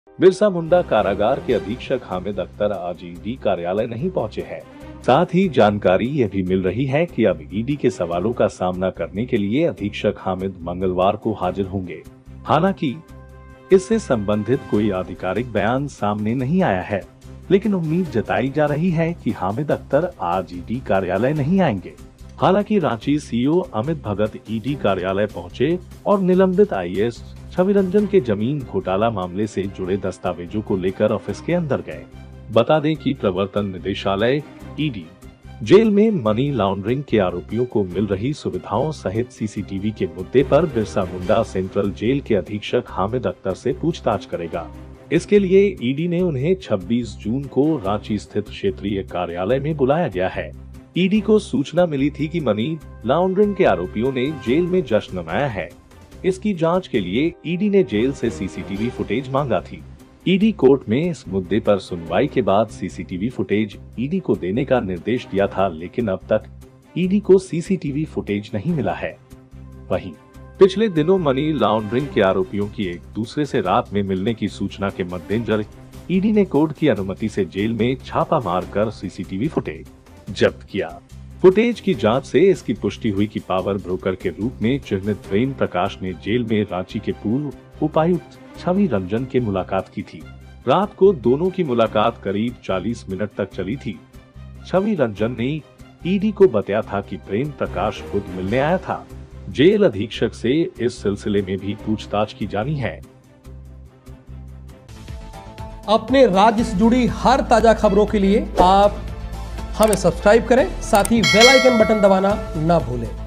बिरसा मुंडा कारागार के अधीक्षक हामिद अख्तर आज ईडी कार्यालय नहीं पहुंचे हैं। साथ ही जानकारी यह भी मिल रही है कि अब ईडी के सवालों का सामना करने के लिए अधीक्षक हामिद मंगलवार को हाजिर होंगे। हालांकि इससे संबंधित कोई आधिकारिक बयान सामने नहीं आया है, लेकिन उम्मीद जताई जा रही है कि हामिद अख्तर आज ईडी कार्यालय नहीं आएंगे। हालांकि रांची सीईओ अमित भगत ईडी कार्यालय पहुंचे और निलंबित आईएएस छवि रंजन के जमीन घोटाला मामले से जुड़े दस्तावेजों को लेकर ऑफिस के अंदर गए। बता दें कि प्रवर्तन निदेशालय ईडी जेल में मनी लॉन्ड्रिंग के आरोपियों को मिल रही सुविधाओं सहित सीसीटीवी के मुद्दे पर बिरसा मुंडा सेंट्रल जेल के अधीक्षक हामिद अख्तर से पूछताछ करेगा। इसके लिए ईडी ने उन्हें 26 जून को रांची स्थित क्षेत्रीय कार्यालय में बुलाया गया है। ईडी को सूचना मिली थी कि मनी लॉन्ड्रिंग के आरोपियों ने जेल में जश्न मनाया है। इसकी जांच के लिए ईडी ने जेल से सीसीटीवी फुटेज मांगा थी। ईडी कोर्ट में इस मुद्दे पर सुनवाई के बाद सीसीटीवी फुटेज ईडी को देने का निर्देश दिया था, लेकिन अब तक ईडी को सीसीटीवी फुटेज नहीं मिला है। वहीं पिछले दिनों मनी लॉन्ड्रिंग के आरोपियों की एक दूसरे से रात में मिलने की सूचना के मद्देनजर ईडी ने कोर्ट की अनुमति से जेल में छापा मारकर सीसीटीवी फुटेज जब्त किया। फुटेज की जांच से इसकी पुष्टि हुई कि पावर ब्रोकर के रूप में चिन्हित प्रेम प्रकाश ने जेल में रांची के पूर्व उपायुक्त छवि रंजन के मुलाकात की थी। रात को दोनों की मुलाकात करीब 40 मिनट तक चली थी। छवि रंजन ने ईडी को बताया था कि प्रेम प्रकाश खुद मिलने आया था। जेल अधीक्षक से इस सिलसिले में भी पूछताछ की जानी है। अपने राज्य से जुड़ी हर ताजा खबरों के लिए आप हमें सब्सक्राइब करें, साथ ही बेल आइकन बटन दबाना ना भूलें।